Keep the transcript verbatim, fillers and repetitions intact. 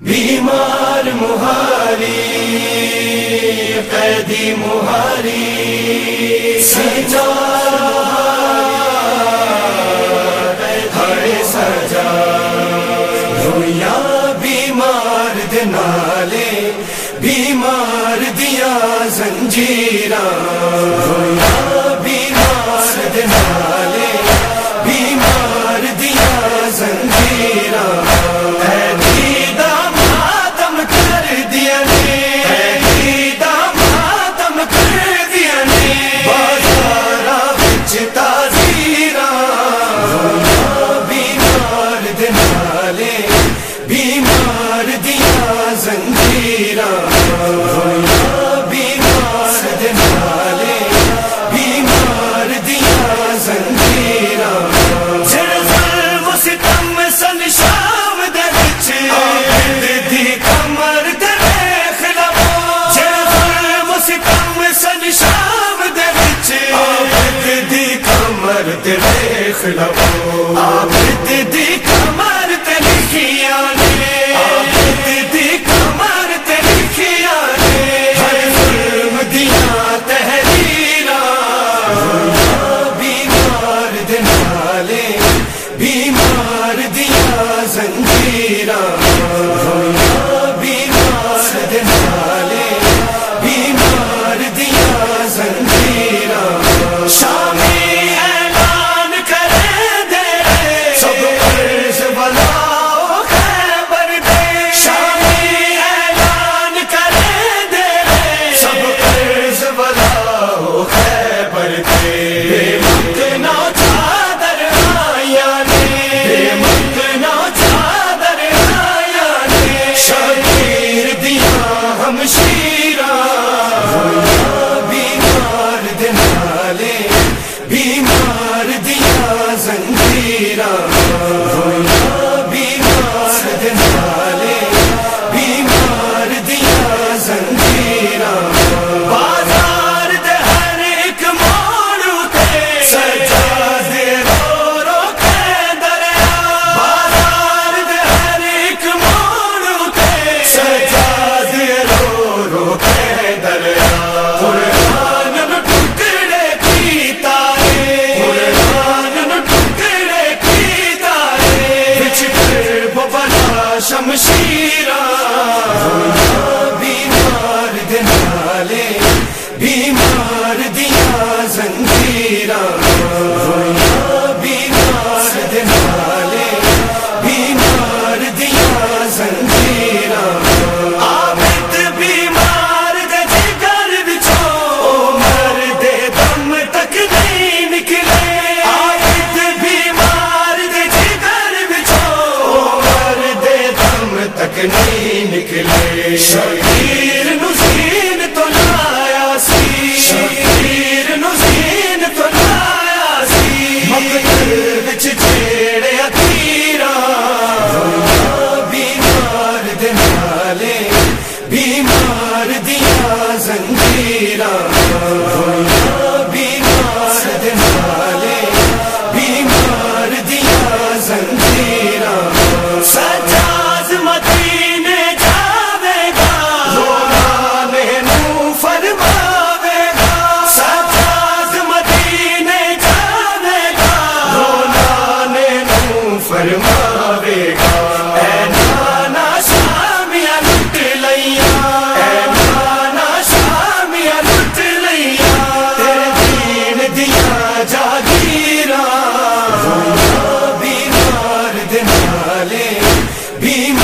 بیمار مہاری قیدی مہاری سجا ہر سجا رویا بیمار دے نالے بیمار دیا زنجیراں رویا بیمار دے نالے بیمار دیا زنجیراں بیمار دیا زنجیراں بیمار دے نالے بیمار دیا زنجیراں جڑا ظلم و ستم سن شام دے وچ عابد دی کمر تے ویکھ لو جڑا ظلم و ستم سن شام دے وچ عابد دی کمر تے ویکھ لو عابد دی کمر تے لکھیاں بیمار دیا زنجیراں بیمار دے نالے بیمار دیا زنجیراں شامی اعلان کرے دے سب قرض والا خیبر دے شامی اعلان کرے دے سب قرض والا خیبر دے بے مکنا بیمار دیا زنجیراں بیمار دے نالے بیمار دیا زنجیراں بازار دے ہر ایک موڑ تے سجادے رو رو کے دریا بازار دے ہر ایک موڑ تے سجادے رو رو کے دریا شمشیراں بیمار دے نالے بیمار دیا زنجیراں بیمار دے نالے بیمار دیا زنجیراں عابد بیمار دے جگر وچوں مرد دم تک نہیں نکلے عابد بیمار دے جگر وچوں مرد دم تک نہیں نکلے شبیر نو زین تو لایا سی شبیر نو زین تو لایا سی مقتل وچ جھیڑیا تیراں بیمار دے نالے بیمار دیا زنجیراں بیمار دے نالے بیمار دیا زنجیراں سجاد مدینے جاوے گا رولانے نو فرماوے گا سجاد مدینے جاوے گا رولانے نو فرماوے گا اے نانا شامیاں لٹ لئیاں اے نانا شامیاں لٹ لئیاں تیرے دین دیا جاگیراں بیمار دے نالے بیمار